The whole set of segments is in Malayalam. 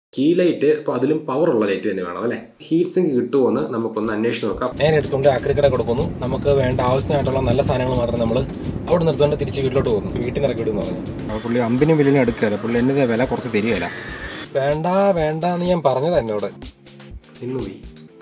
കീ ലൈറ്റ് അപ്പോൾ അതിലും പവറുള്ള ലൈറ്റ് തന്നെ വേണം അല്ലേ. ഹീറ്റ് സിങ്ക് കിട്ടുമോയെന്ന് നമുക്കൊന്ന് അന്വേഷിച്ച് നോക്കാം. ഞാൻ എടുത്തുകൊണ്ട് ആക്രിക്കട കൊടുക്കുന്നു. നമുക്ക് വേണ്ട ആവശ്യമായിട്ടുള്ള നല്ല സാധനങ്ങൾ മാത്രം നമ്മൾ അവിടെ നിർത്തുകൊണ്ട് തിരിച്ച് വീട്ടിലോട്ട് പോകുന്നു. വീട്ടിൽ നിന്ന് ഇറക്കി വിടുമെന്ന് പറഞ്ഞു. അപ്പോൾ പുള്ളി അമ്പിനും വില്ലിനും എടുക്കുകയില്ല. പുള്ളി എൻ്റെ വില കുറച്ച് തരികയില്ല. വേണ്ട എന്ന് ഞാൻ പറഞ്ഞത് എന്നോട് ഇന്ന് പോയി.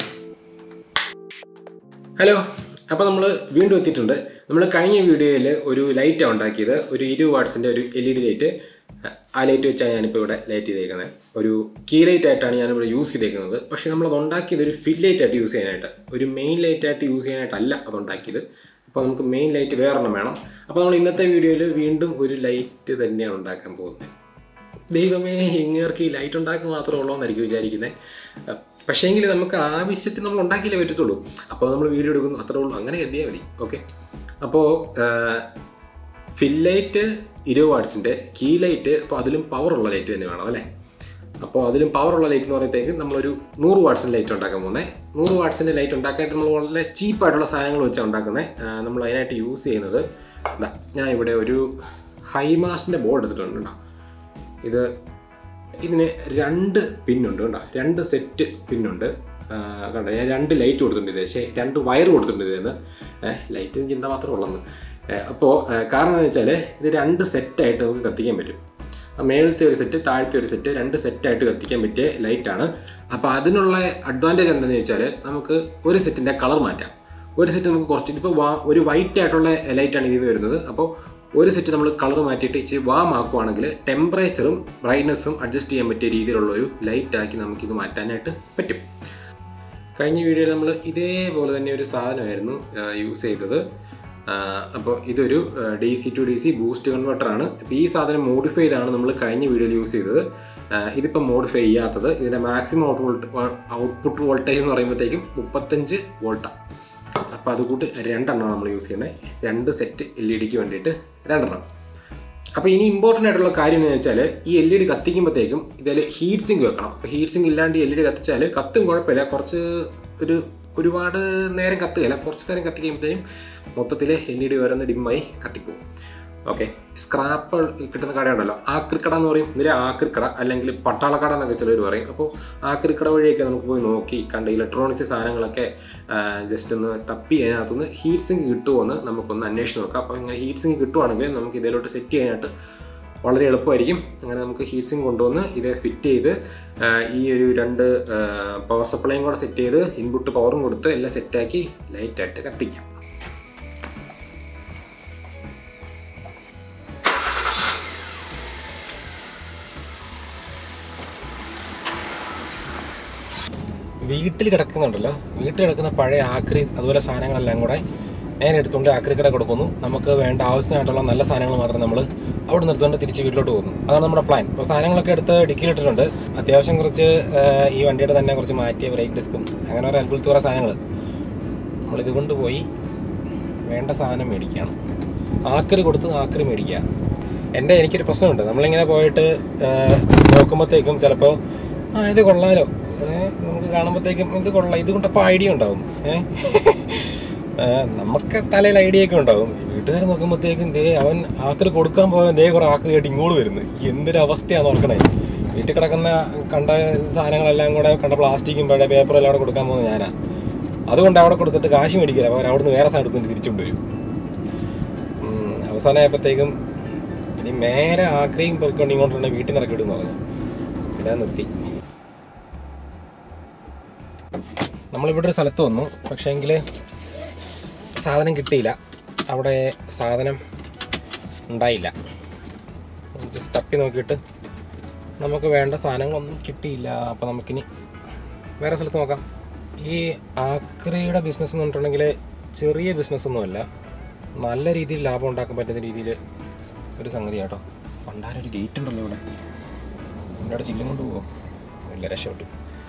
ഹലോ, അപ്പോൾ നമ്മൾ വീണ്ടും എത്തിയിട്ടുണ്ട്. നമ്മൾ കഴിഞ്ഞ വീഡിയോയിൽ ഒരു ലൈറ്റാണ് ഉണ്ടാക്കിയത്. ഒരു 20 വാട്ട്സിൻ്റെ ഒരു LED ലൈറ്റ്. ആ ലൈറ്റ് വെച്ചാണ് ഞാനിപ്പോൾ ഇവിടെ ലൈറ്റ് ചെയ്തേക്കുന്നത്. ഒരു കീ ലൈറ്റ് ആയിട്ടാണ് ഞാനിവിടെ യൂസ് ചെയ്തേക്കുന്നത്. പക്ഷേ നമ്മളത് ഉണ്ടാക്കിയത് ഒരു ഫിൽ ലൈറ്റായിട്ട് യൂസ് ചെയ്യാനായിട്ട്, ഒരു മെയിൻ ലൈറ്റായിട്ട് യൂസ് ചെയ്യാനായിട്ടല്ല അതുണ്ടാക്കിയത്. അപ്പോൾ നമുക്ക് മെയിൻ ലൈറ്റ് വേറെണ്ണം വേണം. അപ്പോൾ നമ്മൾ ഇന്നത്തെ വീഡിയോയിൽ വീണ്ടും ഒരു ലൈറ്റ് തന്നെയാണ് ഉണ്ടാക്കാൻ പോകുന്നത്. ദൈവമേ, ഇങ്ങേർക്ക് ഈ ലൈറ്റ് ഉണ്ടാക്കുക മാത്രമേ ഉള്ളൂ എന്നായിരിക്കും വിചാരിക്കുന്നത്. പക്ഷേങ്കിൽ നമുക്ക് ആവശ്യത്തിന് നമ്മൾ ഉണ്ടാക്കിയില്ലേ പറ്റത്തുള്ളൂ. അപ്പോൾ നമ്മൾ വീഡിയോ എടുക്കുന്നു, അത്രേ ഉള്ളൂ. അങ്ങനെ കരുതിയാൽ മതി. ഓക്കെ, അപ്പോൾ ഫിൽ ലൈറ്റ് 20 വാട്ട്സിൻ്റെ, കീ ലൈറ്റ് അപ്പോൾ അതിലും പവറുള്ള ലൈറ്റ് തന്നെ വേണം അല്ലേ. അപ്പോൾ അതിലും പവറുള്ള ലൈറ്റ് എന്ന് പറയുമ്പോഴത്തേക്ക് നമ്മളൊരു 100 വാട്ട്സിൻ്റെ ലൈറ്റ് ഉണ്ടാക്കാൻ പോകുന്നത്. 100 വാട്ട്സിൻ്റെ ലൈറ്റ് ഉണ്ടാക്കാനായിട്ട് നമ്മൾ വളരെ ചീപ്പായിട്ടുള്ള സാധനങ്ങൾ വെച്ചാണ് ഉണ്ടാക്കുന്നത്. നമ്മൾ അതിനായിട്ട് യൂസ് ചെയ്യുന്നത് ഞാൻ ഇവിടെ ഒരു ഹൈമാസിൻ്റെ ബോർഡ് എടുത്തിട്ടുണ്ട് കേട്ടോ. ഇതിന് 2 പിന്നുണ്ട് കേട്ടോ, 2 സെറ്റ് പിന്നുണ്ട് കണ്ടോ. ഞാൻ 2 ലൈറ്റ് കൊടുത്തിട്ടുണ്ട്, പക്ഷേ 2 വയർ കൊടുത്തിട്ടുണ്ട് ഇതിന്. ലൈറ്റിന് ചിന്ത മാത്രമേ ഉള്ളെന്ന്. അപ്പോൾ കാരണം എന്ന് വെച്ചാൽ ഇത് 2 സെറ്റായിട്ട് നമുക്ക് കത്തിക്കാൻ പറ്റും. മേളത്തെ ഒരു സെറ്റ്, താഴത്തെ ഒരു സെറ്റ്, 2 സെറ്റായിട്ട് കത്തിക്കാൻ പറ്റിയ ലൈറ്റാണ്. അപ്പോൾ അതിനുള്ള അഡ്വാൻറ്റേജ് എന്താണെന്ന് വെച്ചാൽ നമുക്ക് ഒരു സെറ്റിൻ്റെ കളർ മാറ്റാം. ഒരു സെറ്റ് നമുക്ക് കുറച്ച്, ഇപ്പോൾ ഒരു വൈറ്റ് ആയിട്ടുള്ള ലൈറ്റാണ് ഇതിൽ നിന്ന് വരുന്നത്. അപ്പോൾ ഒരു സെറ്റ് നമ്മൾ കളർ മാറ്റിയിട്ട് ഇച്ചിരി വാമാക്കുവാണെങ്കിൽ ടെമ്പറേച്ചറും ബ്രൈറ്റ്നസ്സും അഡ്ജസ്റ്റ് ചെയ്യാൻ പറ്റിയ രീതിയിലുള്ളൊരു ലൈറ്റാക്കി നമുക്കിത് മാറ്റാനായിട്ട് പറ്റും. കഴിഞ്ഞ വീഡിയോയിൽ നമ്മൾ ഇതേപോലെ തന്നെ ഒരു സാധനമായിരുന്നു യൂസ് ചെയ്തത്. അപ്പോൾ ഇതൊരു DC to DC ബൂസ്റ്റ് കൺവെർട്ടറാണ്. അപ്പോൾ ഈ സാധനം മോഡിഫൈ ചെയ്താണ് നമ്മൾ കഴിഞ്ഞ വീഡിയോയിൽ യൂസ് ചെയ്തത്. ഇതിപ്പോൾ മോഡിഫൈ ചെയ്യാത്തത്. ഇതിൻ്റെ മാക്സിമം ഔട്ട്പുട്ട് വോൾട്ടേജ് എന്ന് പറയുമ്പോഴത്തേക്കും 35 വോൾട്ടാണ്. അപ്പോൾ അതുകൂട്ട് 2 എണ്ണമാണ് നമ്മൾ യൂസ് ചെയ്യുന്നത്. 2 സെറ്റ് LED വേണ്ടിയിട്ട് 2 എണ്ണം. അപ്പോൾ ഇനി ഇമ്പോർട്ടൻ്റ് ആയിട്ടുള്ള കാര്യം എന്ന് വെച്ചാൽ ഈ LED കത്തിക്കുമ്പോഴത്തേക്കും ഇതിൽ ഹീറ്റ് സിങ്ക് വെക്കണം. അപ്പോൾ ഹീറ്റ് സിങ്ക് ഇല്ലാണ്ട് LED കത്തിച്ചാൽ കത്തും കുഴപ്പമില്ല, ഒരുപാട് നേരം കത്തുകയില്ല. കുറച്ച് നേരം കത്തിക്കുമ്പോഴത്തേക്കും മൊത്തത്തിൽ LED ഓരോന്ന് ഡിമ്മായി കത്തിപ്പോകും. ഓക്കെ, സ്ക്രാപ്പ് കിട്ടുന്ന കടയുണ്ടല്ലോ, ആക്രിക്കട എന്ന് പറയും. ഇതിലെ ആക്രിക്കട അല്ലെങ്കിൽ പട്ടാളക്കട എന്നൊക്കെ ചിലർ പറയും. അപ്പോൾ ആക്രിക്കട വഴിയൊക്കെ നമുക്ക് പോയി നോക്കി കണ്ട് ഇലക്ട്രോണിക്സ് സാധനങ്ങളൊക്കെ ജസ്റ്റ് ഒന്ന് തപ്പി അതിനകത്തുനിന്ന് ഹീറ്റ് സിങ്ക് കിട്ടുമോയെന്ന് നമുക്കൊന്ന് അന്വേഷിച്ച് നോക്കാം. അപ്പോൾ ഇങ്ങനെ ഹീറ്റ് സിങ്ക് കിട്ടുവാണെങ്കിൽ നമുക്ക് ഇതിലോട്ട് സെറ്റ് ചെയ്യാനായിട്ട് വളരെ എളുപ്പമായിരിക്കും. അങ്ങനെ നമുക്ക് ഹീറ്റ് സിങ്ക് കൊണ്ടുവന്ന് ഇത് ഫിറ്റ് ചെയ്ത് ഈ ഒരു 2 പവർ സപ്ലൈയും കൂടെ സെറ്റ് ചെയ്ത് ഇൻപുട്ട് പവറും കൊടുത്ത് എല്ലാം സെറ്റാക്കി ലൈറ്റായിട്ട് കത്തിക്കാം. വീട്ടിൽ കിടക്കുന്ന പഴയ ആക്രി അതുപോലെ സാധനങ്ങളെല്ലാം കൂടെ ഞാൻ എടുത്തുകൊണ്ട് ആക്രിക്കട കൊടുക്കുന്നു. നമുക്ക് വേണ്ട ആവശ്യമായിട്ടുള്ള നല്ല സാധനങ്ങൾ മാത്രം നമ്മൾ അവിടെ നിർത്തുകൊണ്ട് തിരിച്ച് വീട്ടിലോട്ട് പോകുന്നു. അതാണ് നമ്മുടെ പ്ലാൻ. ഇപ്പോൾ സാധനങ്ങളൊക്കെ എടുത്ത് ഡിക്കിയിലിട്ടിട്ടുണ്ട്. അത്യാവശ്യം കുറച്ച് ഈ വണ്ടിയുടെ തന്നെ കുറച്ച് മാറ്റിയ ബ്രേക്ക് ഡിസ്കും അങ്ങനെ ഒരു അത്ഭുതം കുറേ സാധനങ്ങൾ നമ്മളിത് കൊണ്ടുപോയി വേണ്ട സാധനം മേടിക്കുകയാണ്. ആക്രി കൊടുത്ത് ആക്രി മേടിക്കുക. എനിക്കൊരു പ്രശ്നമുണ്ട്. നമ്മളിങ്ങനെ പോയിട്ട് നോക്കുമ്പോഴത്തേക്കും ചിലപ്പോൾ ഇത് കൊള്ളാലോ, നമുക്ക് കാണുമ്പോഴത്തേക്കും ഇത് കൊള്ളാം, ഇത് കൊണ്ടപ്പോൾ ഐഡിയ ഉണ്ടാവും. നമുക്ക് തലയിൽ ഐഡിയ ഒക്കെ ഉണ്ടാവും. വീട്ടുകാർ നോക്കുമ്പോഴത്തേക്കും അവൻ ആക്രി കൊടുക്കാൻ പോയാൽ കുറേ ആക്രി ആയിട്ട് ഇങ്ങോട്ട് വരുന്നു. എന്തൊരു അവസ്ഥയാണെന്ന് ഓർക്കണേ. വീട്ടിൽ കിടക്കുന്ന കണ്ട സാധനങ്ങളെല്ലാം കൂടെ കണ്ട പ്ലാസ്റ്റിക്കും പഴയ പേപ്പറും എല്ലാം അവിടെ കൊടുക്കാൻ പോകുന്നത് ഞാനാ. അതുകൊണ്ട് അവിടെ കൊടുത്തിട്ട് കാശ് മേടിക്കില്ല, അവർ അവിടെ നിന്ന് വേറെ സാധനം എടുത്തിട്ട് തിരിച്ചുകൊണ്ട് വരും. അവസാനമായപ്പോഴത്തേക്കും ഇനി മേലെ ആക്രിയും പൊയ്ക്കൊണ്ട് ഇങ്ങോട്ടുണ്ടെങ്കിൽ വീട്ടിൽ നിന്ന് ഇറക്കി വിടുമെന്ന് പറഞ്ഞു. പിന്നെ നിർത്തി. നമ്മളിവിടെ ഒരു സ്ഥലത്ത് വന്നു, പക്ഷേങ്കിൽ സാധനം കിട്ടിയില്ല. അവിടെ സാധനം ഉണ്ടായില്ല. ജസ്റ്റ് തപ്പി നോക്കിയിട്ട് നമുക്ക് വേണ്ട സാധനങ്ങളൊന്നും കിട്ടിയില്ല. അപ്പോൾ നമുക്കിനി വേറെ സ്ഥലത്ത് നോക്കാം. ഈ ആക്രിയുടെ ബിസിനസ് എന്ന് പറഞ്ഞിട്ടുണ്ടെങ്കിൽ ചെറിയ ബിസിനസ്സൊന്നുമല്ല, നല്ല രീതിയിൽ ലാഭം ഉണ്ടാക്കാൻ പറ്റുന്ന രീതിയിൽ ഒരു സംഗതി കേട്ടോ. പണ്ടാരൊരു ഗേറ്റ് ഉണ്ടല്ലോ ഇവിടെ, ഇവിടെ ചില്ലും കൊണ്ട് പോകുമോ? ഇല്ല, രക്ഷപ്പെട്ടു.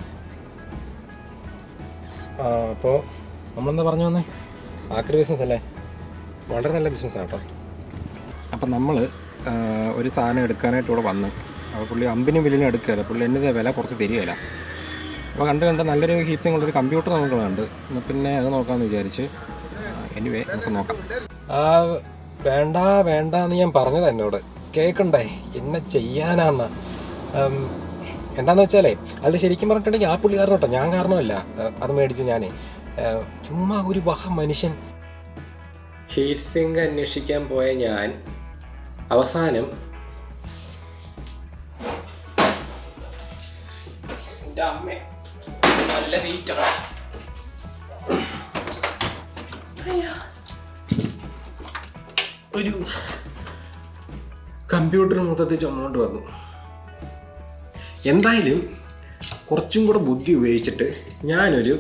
അപ്പോൾ നമ്മളെന്താ പറഞ്ഞു വന്നേ? ആക്രി ബിസിനസ് അല്ലേ, വളരെ നല്ല ബിസിനസ്സാണ് കേട്ടോ. അപ്പം നമ്മൾ ഒരു സാധനം എടുക്കാനായിട്ട് ഇവിടെ വന്ന്, അപ്പോൾ പുള്ളി അമ്പിനും വില്ലിനും എടുക്കുകയില്ല. പുള്ളി എൻ്റെ വില കുറച്ച് തരികയില്ല. അപ്പോൾ കണ്ട് നല്ലൊരു ഹീറ്റ് സിങ്ക് ഉള്ളൊരു കമ്പ്യൂട്ടർ നമുക്ക് വേണ്ട. പിന്നെ അത് നോക്കാമെന്ന് വിചാരിച്ച്. എനിവേ നമുക്ക് നോക്കാം. വേണ്ട എന്ന് ഞാൻ പറഞ്ഞത് എന്നോട് കേൾക്കണ്ടേ, എന്നെ ചെയ്യാനാന്ന്. എന്താണെന്ന് വെച്ചാലേ അത് ശരിക്കും പറഞ്ഞിട്ടുണ്ടെങ്കിൽ ആ പുള്ളി കാരണം കേട്ടോ, ഞാൻ കാരണമല്ല അത് മേടിച്ച് ഞാൻ ചുമ്മാ ഒരു മനുഷ്യൻ. ഹീറ്റ് സിങ്ക് അന്വേഷിക്കാൻ പോയ ഞാൻ അവസാനം എൻ്റെ അമ്മ നല്ല വെയിറ്റാണ്. ഒരു കമ്പ്യൂട്ടർ മൊത്തത്തിൽ ചുമണ്ട് വന്നു. എന്തായാലും കുറച്ചും കൂടെ ബുദ്ധി ഉപയോഗിച്ചിട്ട് ഞാനൊരു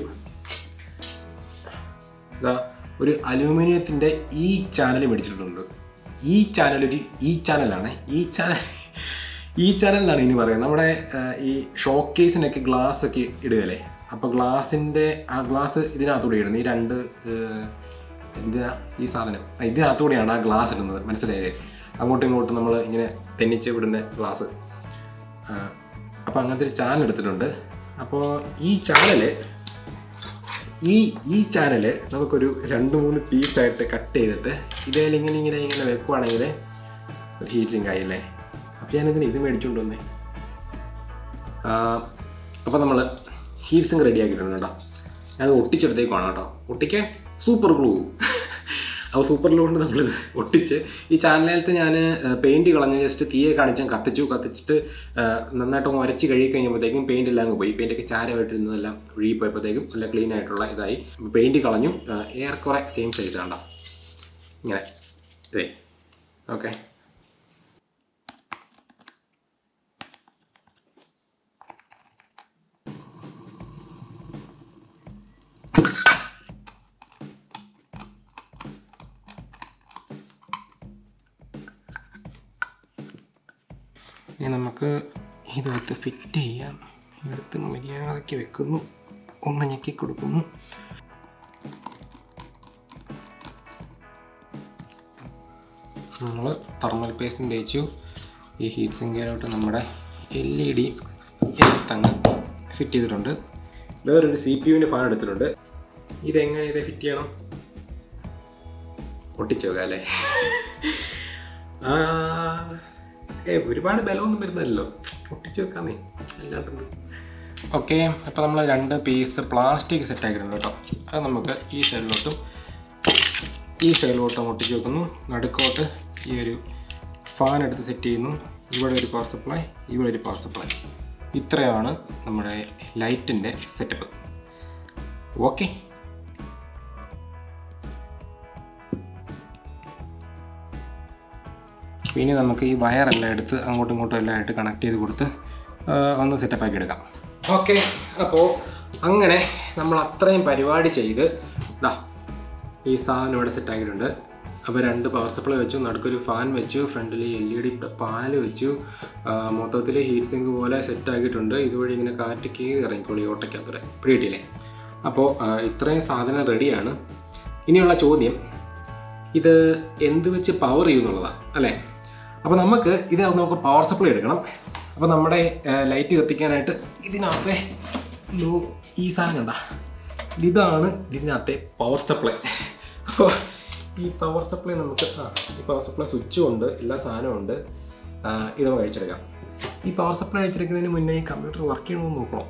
അലൂമിനിയത്തിൻ്റെ ഈ ചാനൽ മേടിച്ചിട്ടുണ്ട്. ഈ ചാനലൊരു ചാനലാണ്. ഈ ചാനലിലാണ് ഇനി പറയാം. നമ്മുടെ ഈ ഷോക്കേസിനൊക്കെ ഗ്ലാസ് ഒക്കെ ഇടുകയല്ലേ, അപ്പോൾ ഗ്ലാസിൻ്റെ ആ ഗ്ലാസ് ഇതിനകത്തൂടെ ഇടുന്നത്. ഈ രണ്ട് എന്തിനാ ഈ സാധനം ഇതിനകത്തൂടെയാണ് ആ ഗ്ലാസ് ഇടുന്നത്, മനസ്സിലായില്ലേ? അങ്ങോട്ടും ഇങ്ങോട്ടും നമ്മൾ ഇങ്ങനെ തെന്നിച്ച് വിടുന്ന ഗ്ലാസ്. അപ്പോൾ അങ്ങനത്തെ ഒരു ചാനൽ എടുത്തിട്ടുണ്ട്. അപ്പോൾ ഈ ചാനൽ നമുക്കൊരു 2-3 പീസായിട്ട് കട്ട് ചെയ്തിട്ട് ഇതേൽ ഇങ്ങനെ വെക്കുവാണെങ്കിൽ ഒരു ഹീറ്റ് സിങ്ക് ആയില്ലേ. അപ്പോൾ ഞാനിതിന് ഇത് മേടിച്ചുകൊണ്ട് വന്നേ. അപ്പോൾ നമ്മൾ ഹീറ്റ് സിങ്ക് റെഡി ആക്കിയിട്ടുണ്ട് കേട്ടോ. ഞാനത് ഒട്ടിച്ചെടുത്തേക്കാണ് കേട്ടോ. ഒട്ടിക്കാൻ സൂപ്പർ ഗ്ലൂ. അപ്പോൾ സൂപ്പർ ഗ്ലൂ കൊണ്ട് നമ്മളിത് ഒട്ടിച്ച് ഈ ചാനലിലത്തെ ഞാൻ പെയിൻറ്റ് കളഞ്ഞ് ജസ്റ്റ് തീയെ കാണിച്ചാൽ കത്തിച്ചിട്ട് നന്നായിട്ട് ഉരച്ച് കഴുകി കഴിഞ്ഞപ്പോഴത്തേക്കും പെയിൻറ്റ് എല്ലാം പോയി. പെയിൻറ്റൊക്കെ ചാരമായിട്ടിരുന്നതെല്ലാം ഒഴുകിപ്പോയപ്പോഴത്തേക്കും നല്ല ക്ലീൻ ആയിട്ടുള്ള ഇതായി. പെയിൻറ്റ് കളഞ്ഞു. ഏറെക്കുറെ സെയിം സൈസ് കണ്ടോ ഇങ്ങനെ ഇതേ. ഓക്കെ, ഇനി നമുക്ക് ഇതെടുത്ത് ഫിറ്റ് ചെയ്യാം. എടുത്ത് മര്യാദയ്ക്ക് വെക്കുന്നു, ഒന്ന് ഞെക്കി കൊടുക്കുന്നു. നമ്മൾ തെർമൽ പേസ്റ്റും തേച്ചു. ഈ ഹീറ്റ് സിങ്കിലോട്ട് നമ്മുടെ LED എടുത്തങ്ങ് ഫിറ്റ് ചെയ്തിട്ടുണ്ട്. വേറൊരു CPU ഫാൻ എടുത്തിട്ടുണ്ട്. ഇതെങ്ങനെ ഇത് ഫിറ്റ് ചെയ്യണം? ഒട്ടിച്ചു നോക്കാം അല്ലേ? ഒരുപാട് ബലമൊന്നും വരുന്നല്ലോ, ഒട്ടിച്ചു വെക്കാന്നേ അല്ലാണ്ട്. ഓക്കെ, അപ്പോൾ നമ്മൾ 2 പീസ് പ്ലാസ്റ്റിക് സെറ്റ് ആക്കിയിട്ടുണ്ട് കേട്ടോ. അത് നമുക്ക് ഈ സൈഡിലോട്ടും ഒട്ടിച്ച് വെക്കുന്നു. നടുക്കോട്ട് ഈ ഒരു ഫാൻ എടുത്ത് സെറ്റ് ചെയ്യുന്നു. ഇവിടെ ഒരു പവർ സപ്ലൈ, ഇവിടെ ഒരു പവർ സപ്ലൈ. ഇത്രയാണ് നമ്മുടെ ലൈറ്റിൻ്റെ സെറ്റപ്പ്. ഓക്കെ, പിന്നെ നമുക്ക് ഈ വയറെല്ലാം എടുത്ത് അങ്ങോട്ടും ഇങ്ങോട്ടും എല്ലാം ആയിട്ട് കണക്ട് ചെയ്ത് കൊടുത്ത് ഒന്ന് സെറ്റപ്പാക്കി എടുക്കാം. ഓക്കെ, അപ്പോൾ അങ്ങനെ നമ്മൾ അത്രയും പരിപാടി ചെയ്ത് ഈ സാധനം ഇവിടെ സെറ്റാക്കിയിട്ടുണ്ട്. അപ്പോൾ 2 പവർ സപ്ലൈ വെച്ചു, നടുക്കൊരു ഫാൻ വെച്ചു, ഫ്രണ്ടിൽ LED പാനൽ വെച്ചു. മൊത്തത്തിൽ ഹീറ്റ് സിങ്ക് പോലെ സെറ്റാക്കിയിട്ടുണ്ട്. ഇതുവഴി ഇങ്ങനെ കാറ്റ് കീറി ഇറങ്ങിക്കോളൂ ഈ ഓട്ടയ്ക്കകത്തൂടെ. പിടിയിട്ടില്ലേ? അപ്പോൾ ഇത്രയും സാധനം റെഡിയാണ്. ഇനിയുള്ള ചോദ്യം, ഇത് എന്ത് വെച്ച് പവർ ചെയ്യുന്നുള്ളതാണ് അല്ലേ? അപ്പോൾ നമുക്ക് പവർ സപ്ലൈ എടുക്കണം. അപ്പോൾ നമ്മുടെ ലൈറ്റ് കത്തിക്കാനായിട്ട് ഇതിനകത്തെ ഈ സാധനം കണ്ട, ഇതാണ് ഇതിനകത്തെ പവർ സപ്ലൈ. അപ്പോൾ ഈ പവർ സപ്ലൈ നമുക്ക് ഈ പവർ സപ്ലൈ സ്വിച്ചും ഉണ്ട്, എല്ലാ സാധനവും ഉണ്ട്. ഇത് നമുക്ക് അഴിച്ചെടുക്കാം. ഈ പവർ സപ്ലൈ അഴിച്ചെടുക്കുന്നതിന് മുന്നേ ഈ കമ്പ്യൂട്ടർ വർക്ക് ചെയ്യണമെന്ന് നോക്കണം.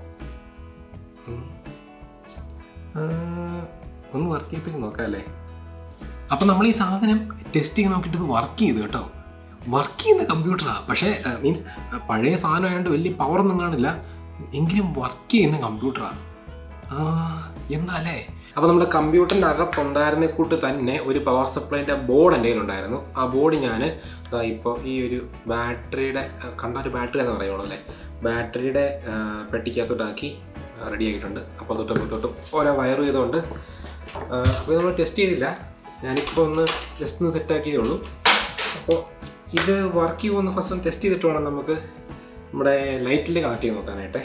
ഒന്ന് വർക്ക് ചെയ്യിപ്പിച്ച് നോക്കാം അല്ലേ? അപ്പം നമ്മൾ ഈ സാധനം ടെസ്റ്റ് ചെയ്ത് നോക്കിയിട്ട് ഇത് വർക്ക് ചെയ്തു കേട്ടോ. വർക്ക് ചെയ്യുന്ന കമ്പ്യൂട്ടറാണ്, പക്ഷേ മീൻസ് പഴയ സാധനം ആയതുകൊണ്ട് വലിയ പവറൊന്നും കാണില്ല, എങ്കിലും വർക്ക് ചെയ്യുന്ന കമ്പ്യൂട്ടറാണ്. എന്താല്ലേ? അപ്പോൾ നമ്മുടെ കമ്പ്യൂട്ടറിൻ്റെ അകത്തുണ്ടായിരുന്ന കൂട്ട് തന്നെ ഒരു പവർ സപ്ലൈൻ്റെ ബോർഡ് എൻ്റെ കയ്യിലുണ്ടായിരുന്നു. ആ ബോർഡ് ഞാൻ ഇപ്പോൾ ഈ ഒരു ബാറ്ററിയുടെ കണ്ടൊരു ബാറ്ററി എന്ന് പറയുള്ളൂ അല്ലേ, ബാറ്ററിയുടെ പെട്ടിക്കകത്തോട്ടാക്കി റെഡി ആക്കിയിട്ടുണ്ട്. അപ്പോൾ തൊട്ടും ഓരോ വയർ ചെയ്തുകൊണ്ട് അപ്പോൾ നമ്മൾ ടെസ്റ്റ് ചെയ്തില്ല, ഞാനിപ്പോൾ ഒന്ന് ജസ്റ്റ് ഒന്ന് സെറ്റാക്കിയതേ ഉള്ളൂ. അപ്പോൾ ഇത് വർക്ക് ചെയ്യുമെന്ന് ഫസ്റ്റ് ഒന്ന് ടെസ്റ്റ് ചെയ്തിട്ട് വേണം നമുക്ക് നമ്മുടെ ലൈറ്റിൽ കണക്ട് ചെയ്ത് നോക്കാനായിട്ടേ.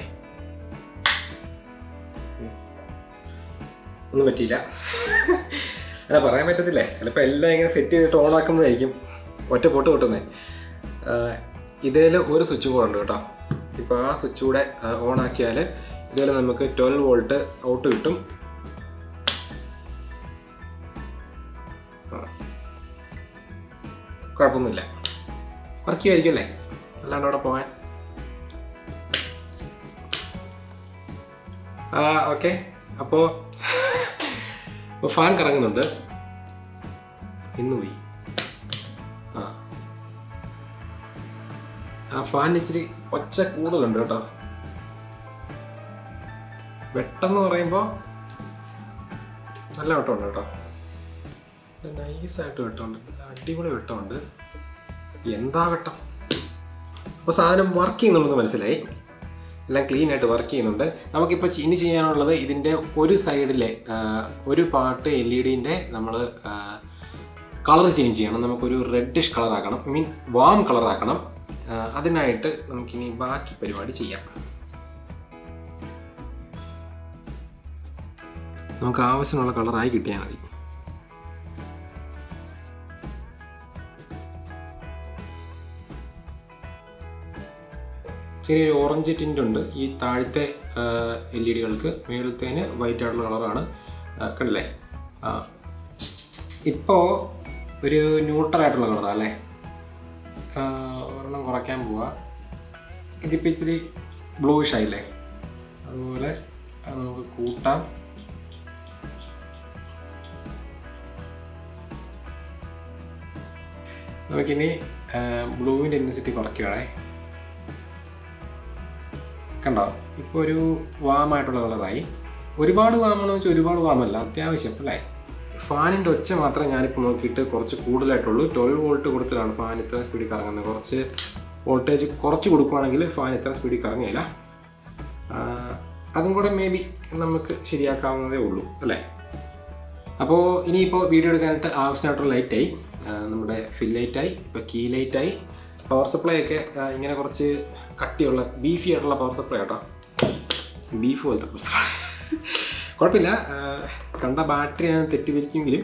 ഒന്നും പറ്റിയില്ല, അല്ല പറയാൻ പറ്റത്തില്ലേ, ചിലപ്പോൾ എല്ലാം ഇങ്ങനെ സെറ്റ് ചെയ്തിട്ട് ഓൺ ആക്കുമ്പോഴായിരിക്കും ഒറ്റ പൊട്ട് പൊട്ടുന്നത്. ഇതിൽ ഒരു സ്വിച്ച് കൂടെ ഉണ്ട് കേട്ടോ. ഇപ്പോൾ ആ സ്വിച്ച് കൂടെ ഓൺ ആക്കിയാൽ ഇതിൽ നമുക്ക് 12 വോൾട്ട് ഔട്ട് കിട്ടും. കുഴപ്പമൊന്നുമില്ല, വർക്ക് ചെയ്യുമായിരിക്കും അല്ലേ, അല്ലാണ്ട് അവിടെ പോകാൻ. ഓക്കെ, അപ്പോൾ ഫാൻ കറങ്ങുന്നുണ്ട്. ഇന്ന് പോയി. ആ ഫാൻ ഇച്ചിരി ഒച്ച കൂടുതലുണ്ട് കേട്ടോ. വെട്ടെന്ന് പറയുമ്പോൾ നല്ല വെട്ടമുണ്ട് കേട്ടോ, നൈസായിട്ട് വെട്ടമുണ്ട്, അടിപൊളി വെട്ടമുണ്ട്. എന്താ വെട്ടം! അപ്പോൾ സാധനം വർക്ക് ചെയ്യുന്നുണ്ടെന്ന് മനസ്സിലായി, എല്ലാം ക്ലീൻ ആയിട്ട് വർക്ക് ചെയ്യുന്നുണ്ട്. നമുക്കിപ്പോൾ ഇനി ചെയ്യാനുള്ളത് ഇതിൻ്റെ ഒരു സൈഡിലെ ഒരു പാർട്ട് LED-ൻ്റെ നമ്മൾ കളർ ചേഞ്ച് ചെയ്യണം. നമുക്കൊരു റെഡിഷ് കളറാക്കണം, വാം കളറാക്കണം. അതിനായിട്ട് നമുക്കിനി ബാക്കി പരിപാടി ചെയ്യാം. നമുക്ക് ആവശ്യമുള്ള കളറായി കിട്ടിയാൽ മതി. ചെറിയൊരു ഓറഞ്ച് ടിൻ്റ് ഉണ്ട് ഈ താഴത്തെ LED-കൾക്ക്, മേളത്തേന് വൈറ്റ് ആയിട്ടുള്ള കളറാണ്. കണ്ടില്ലേ? ഇപ്പോൾ ഒരു ന്യൂട്രലായിട്ടുള്ള കളറാണ് അല്ലേ? ഒരെണ്ണം കുറയ്ക്കാൻ പോവാ. ഇതിപ്പോൾ ഇച്ചിരി ബ്ലൂയിഷ് ആയില്ലേ? അതുപോലെ നമുക്ക് കൂട്ടാം. നമുക്കിനി ബ്ലൂവിൻ്റെ ഇൻറ്റൻസിറ്റി കുറയ്ക്കുകയാണേ. കണ്ടോ? ഇപ്പോൾ ഒരു വാമായിട്ടുള്ള കളറായി. ഒരുപാട് വാമാണെന്ന് വെച്ചാൽ ഒരുപാട് വാമല്ല, അത്യാവശ്യം അല്ലേ? ഫാനിൻ്റെ ഒച്ച മാത്രമേ ഞാനിപ്പോൾ നോക്കിയിട്ട് കുറച്ച് കൂടുതലായിട്ടുള്ളൂ. 12 വോൾട്ട് കൊടുത്തിട്ടാണ് ഫാൻ ഇത്ര സ്പീഡിൽ കറങ്ങുന്നത്. കുറച്ച് വോൾട്ടേജ് കുറച്ച് കൊടുക്കുകയാണെങ്കിൽ ഫാൻ ഇത്ര സ്പീഡിൽ കറങ്ങില്ല. അതും കൂടെ മേ ബി നമുക്ക് ശരിയാക്കാവുന്നതേ ഉള്ളൂ അല്ലേ? അപ്പോൾ ഇനിയിപ്പോൾ വീഡിയോ എടുക്കാനായിട്ട് ആവശ്യമായിട്ടുള്ള ലൈറ്റായി, നമ്മുടെ ഫിൽ ലൈറ്റായി, ഇപ്പോൾ കീ ലൈറ്റായി. പവർ സപ്ലൈ ഒക്കെ ഇങ്ങനെ കുറച്ച് കട്ടിയുള്ള ബീഫി ആയിട്ടുള്ള പവർ സപ്ലൈ കേട്ടോ, ബീഫ് പോലത്തെ പവർ സപ്ലൈ. കുഴപ്പമില്ല, കണ്ട ബാറ്ററി ഞാൻ തെറ്റിദ്ധരിക്കുമെങ്കിലും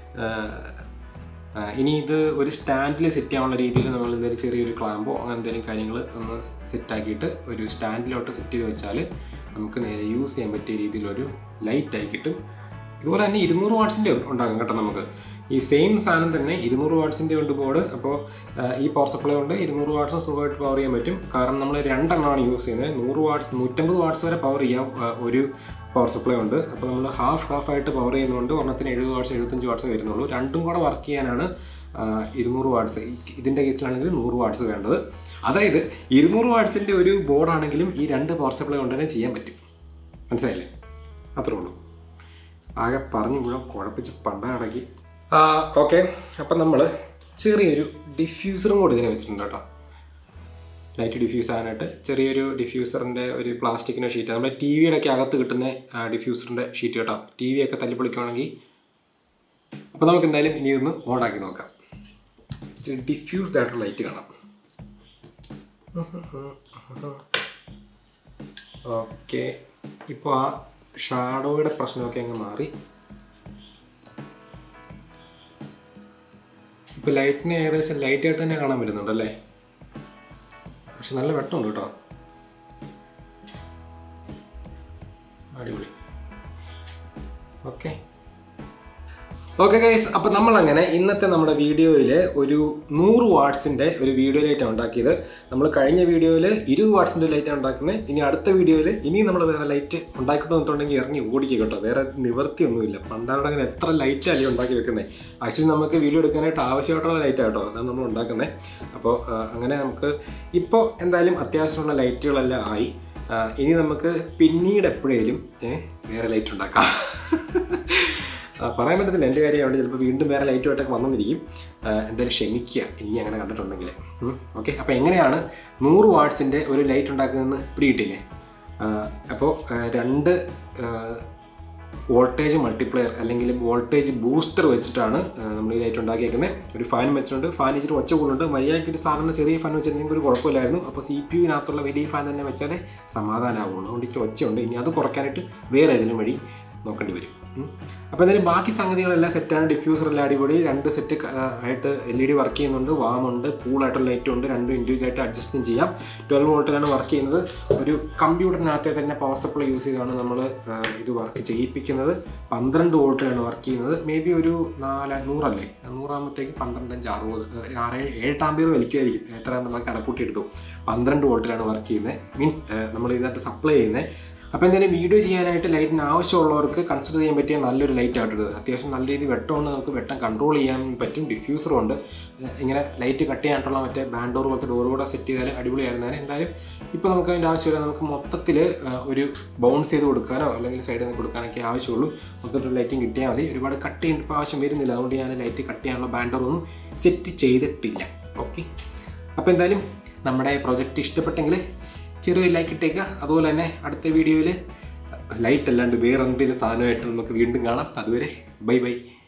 ഇനി ഇത് ഒരു സ്റ്റാൻഡിൽ സെറ്റ് ചെയ്യാനുള്ള രീതിയിൽ നമ്മൾ എന്തെങ്കിലും ചെറിയൊരു ക്ലാമ്പോ അങ്ങനെ എന്തെങ്കിലും കാര്യങ്ങൾ ഒന്ന് സെറ്റാക്കിയിട്ട് ഒരു സ്റ്റാൻഡിലോട്ട് സെറ്റ് ചെയ്ത് വെച്ചാൽ നമുക്ക് നേരെ യൂസ് ചെയ്യാൻ പറ്റിയ രീതിയിലൊരു ലൈറ്റായി കിട്ടും. ഇതുപോലെ തന്നെ 200 വാട്ട്സിൻ്റെ ഉണ്ടാകും കേട്ടോ. നമുക്ക് ഈ സെയിം സാധനം തന്നെ 200 വാട്ട്സിൻ്റെ ഉണ്ട് ബോർഡ്. അപ്പോൾ ഈ പവർ സപ്ലൈ കൊണ്ട് 200 വാട്ട്സും സുഖമായിട്ട് പവർ ചെയ്യാൻ പറ്റും. കാരണം നമ്മൾ 2 എണ്ണമാണ് യൂസ് ചെയ്യുന്നത്. 100 വാട്ട്സ് 150 വാട്ട്സ് വരെ പവർ ചെയ്യാം ഒരു പവർ സപ്ലൈ ഉണ്ട്. അപ്പോൾ നമ്മൾ ഹാഫായിട്ട് പവർ ചെയ്യുന്നതുകൊണ്ട് ഒരെണ്ണത്തിന് 70 വാട്ട്സ് 75 വാട്ട്സ് വരുന്നുള്ളൂ. രണ്ടും കൂടെ വർക്ക് ചെയ്യാനാണ് 200 വാട്ട്സ്. ഇതിൻ്റെ കേസിലാണെങ്കിൽ 100 വാട്ട്സ് വേണ്ടത്. അതായത് 200 വാട്ട്സിൻ്റെ ഒരു ബോർഡാണെങ്കിലും ഈ 2 പവർ സപ്ലൈ കൊണ്ട് തന്നെ ചെയ്യാൻ പറ്റും. മനസ്സിലായില്ലേ? അത്രേ ഉള്ളൂ. ആകെ പറഞ്ഞു മുഴുവൻ കുഴപ്പിച്ച് പണ്ടടക്കി. ഓക്കെ, അപ്പം നമ്മൾ ചെറിയൊരു ഡിഫ്യൂസറും കൂടി ഇതിനെ വെച്ചിട്ടുണ്ട് കേട്ടോ. ലൈറ്റ് ഡിഫ്യൂസ് ആകാനായിട്ട് ചെറിയൊരു ഡിഫ്യൂസറിൻ്റെ ഒരു പ്ലാസ്റ്റിക്കിൻ്റെ ഷീറ്റ്, നമ്മുടെ TV-യുടെ ഒക്കെ അകത്ത് കിട്ടുന്ന ഡിഫ്യൂസറിൻ്റെ ഷീറ്റ് കേട്ടോ. TV ഒക്കെ തല്ലിപ്പൊളിക്കുകയാണെങ്കിൽ. അപ്പോൾ നമുക്ക് എന്തായാലും ഇനി ഇതൊന്ന് ഓണാക്കി നോക്കാം. ഇച്ചിരി ഡിഫ്യൂസ്ഡ് ആയിട്ടുള്ള ലൈറ്റ് കാണാം. ഓക്കെ, ഇപ്പോൾ ആ ഷാഡോയുടെ പ്രശ്നമൊക്കെ അങ്ങ് മാറി. ഇപ്പോൾ ലൈറ്റിനെ ഏകദേശം ലൈറ്റായിട്ട് തന്നെ കാണാൻ പറ്റുന്നുണ്ടല്ലേ? പക്ഷെ നല്ല വെട്ടമുണ്ട് കേട്ടോ. അടിപൊളി. ഓക്കെ ഗൈസ്, അപ്പോൾ നമ്മളങ്ങനെ ഇന്നത്തെ നമ്മുടെ വീഡിയോയിൽ ഒരു 100 വാട്ട്സിൻ്റെ ഒരു വീഡിയോ ലൈറ്റാണ് ഉണ്ടാക്കിയത്. നമ്മൾ കഴിഞ്ഞ വീഡിയോയിൽ 20 വാട്ട്സിൻ്റെ ലൈറ്റാണ് ഉണ്ടാക്കുന്നത്. ഇനി അടുത്ത വീഡിയോയിൽ ഇനി നമ്മൾ വേറെ ലൈറ്റ് ഉണ്ടാക്കിയിട്ട് വന്നിട്ടുണ്ടെങ്കിൽ ഇറങ്ങി ഓടിക്കുക കേട്ടോ. വേറെ നിവർത്തിയൊന്നുമില്ല. പണ്ടാവിടെ അങ്ങനെ എത്ര ലൈറ്റല്ലേ ഉണ്ടാക്കി വെക്കുന്നത്. ആക്ച്വലി നമുക്ക് വീഡിയോ എടുക്കാനായിട്ട് ആവശ്യമായിട്ടുള്ള ലൈറ്റാണ് കേട്ടോ, അതാണ് നമ്മൾ ഉണ്ടാക്കുന്നത്. അപ്പോൾ അങ്ങനെ നമുക്ക് ഇപ്പോൾ എന്തായാലും അത്യാവശ്യമുള്ള ലൈറ്റുകളെല്ലാം ആയി. ഇനി നമുക്ക് പിന്നീട് എപ്പോഴേലും വേറെ ലൈറ്റ് ഉണ്ടാക്കാം. പറയാൻ പറ്റത്തില്ല, എൻ്റെ കാര്യമാണ്. ചിലപ്പോൾ വീണ്ടും വേറെ ലൈറ്റുമായിട്ടൊക്കെ വന്നിരിക്കും. എന്തായാലും ക്ഷമിക്കുക ഇനി അങ്ങനെ കണ്ടിട്ടുണ്ടെങ്കിൽ. ഓക്കെ, അപ്പോൾ എങ്ങനെയാണ് 100 വാട്ട്സിൻ്റെ ഒരു ലൈറ്റ് ഉണ്ടാക്കുന്നതെന്ന് പിടിയിട്ടില്ലേ? അപ്പോൾ 2 വോൾട്ടേജ് മൾട്ടിപ്ലെയർ അല്ലെങ്കിൽ വോൾട്ടേജ് ബൂസ്റ്റർ വെച്ചിട്ടാണ് നമ്മൾ ഈ ലൈറ്റ് ഉണ്ടാക്കിയേക്കുന്നത്. ഒരു ഫാൻ വെച്ചിട്ടുണ്ട്. ഫാൻ ഇച്ചിരി ഒച്ച കൂടുന്നുണ്ട്. മര്യാദയ്ക്ക് ഒരു സാധാരണ ചെറിയ ഫാൻ വെച്ചിട്ടുണ്ടെങ്കിൽ ഒരു കുഴപ്പമില്ലായിരുന്നു. അപ്പോൾ CPU-വിനകത്തുള്ള വലിയ ഫാൻ തന്നെ വെച്ചാലേ സമാധാനമാകുള്ളൂ. അതുകൊണ്ട് ഇച്ചിരി ഒച്ചയുണ്ട്. ഇനി അത് കുറയ്ക്കാനായിട്ട് വേറെ ഏതെങ്കിലും വഴി നോക്കേണ്ടി വരും. അപ്പോൾ എന്തായാലും ബാക്കി സംഗതികളെല്ലാം സെറ്റാണ്. ഡിഫ്യൂസറെല്ലാം അടിപൊളി. 2 സെറ്റ് ആയിട്ട് LED വർക്ക് ചെയ്യുന്നുണ്ട്. വാമുണ്ട്, കൂളായിട്ടുള്ള ലൈറ്റും ഉണ്ട്. രണ്ടും ഇൻഡിവിജ്വലായിട്ട് അഡ്ജസ്റ്റും ചെയ്യാം. 12 വോൾട്ടിലാണ് വർക്ക് ചെയ്യുന്നത്. ഒരു കമ്പ്യൂട്ടറിനകത്തെ തന്നെ പവർ സപ്ലൈ യൂസ് ചെയ്താണ് നമ്മൾ ഇത് വർക്ക് ചെയ്യിപ്പിക്കുന്നത്. 12 വോൾട്ടിലാണ് വർക്ക് ചെയ്യുന്നത്. മേ ബി ഒരു 100 അല്ലേ, 100 ആകുമ്പോഴത്തേക്ക് 12, 5, 60, 7 ആമ്പിയർ വലിക്കുമായിരിക്കും. എത്ര നമ്മൾ കണക്കൂട്ടി എടുത്തു. 12 വോൾട്ടിലാണ് വർക്ക് ചെയ്യുന്നത്. മീൻസ് നമ്മൾ ഇതിനകത്ത് സപ്ലൈ ചെയ്യുന്നത്. അപ്പോൾ എന്തായാലും വീഡിയോ ചെയ്യാനായിട്ട് ലൈറ്റിന് ആവശ്യമുള്ളവർക്ക് കൺസിഡർ ചെയ്യാൻ പറ്റിയ നല്ലൊരു ലൈറ്റ് ആയിട്ടത്. അത്യാവശ്യം നല്ല രീതിയിൽ വെട്ടമുണ്ട്, നമുക്ക് വെട്ടം കൺട്രോൾ ചെയ്യാൻ പറ്റും. ഡിഫ്യൂസറും ഉണ്ട്. ഇങ്ങനെ ലൈറ്റ് കട്ട് ചെയ്യാനായിട്ടുള്ള മറ്റേ ബാൻഡ് ഡോർ പോലത്തെ ഡോർ കൂടെ സെറ്റ് ചെയ്താൽ അടിപൊളിയായിരുന്നേനെ. എന്തായാലും ഇപ്പോൾ നമുക്ക് അതിൻ്റെ ആവശ്യമില്ല. നമുക്ക് മൊത്തത്തിൽ ഒരു ബൗൺസ് ചെയ്ത് കൊടുക്കാനോ അല്ലെങ്കിൽ സൈഡിൽ നിന്ന് കൊടുക്കാനൊക്കെ ആവശ്യമുള്ളൂ. മൊത്തത്തിൽ ലൈറ്റിംഗ് കിട്ടിയാൽ മതി. ഒരുപാട് കട്ട് ചെയ്യേണ്ട ഇപ്പോൾ ആവശ്യം വരുന്നില്ല. അതുകൊണ്ട് ഞാൻ ലൈറ്റ് കട്ട് ചെയ്യാനുള്ള ബാൻഡ് ഡോർ ഒന്നും സെറ്റ് ചെയ്തിട്ടില്ല. ഓക്കെ, അപ്പോൾ എന്തായാലും നമ്മുടെ പ്രോജക്റ്റ് ഇഷ്ടപ്പെട്ടെങ്കിൽ ചെറിയൊരു ലൈക്ക് ഇട്ടേക്കുക. അതുപോലെ തന്നെ അടുത്ത വീഡിയോയിൽ ലൈറ്റ് അല്ലാണ്ട് വേറെ എന്തെങ്കിലും സാധനമായിട്ട് നമുക്ക് വീണ്ടും കാണാം. അതുവരെ ബൈ ബൈ.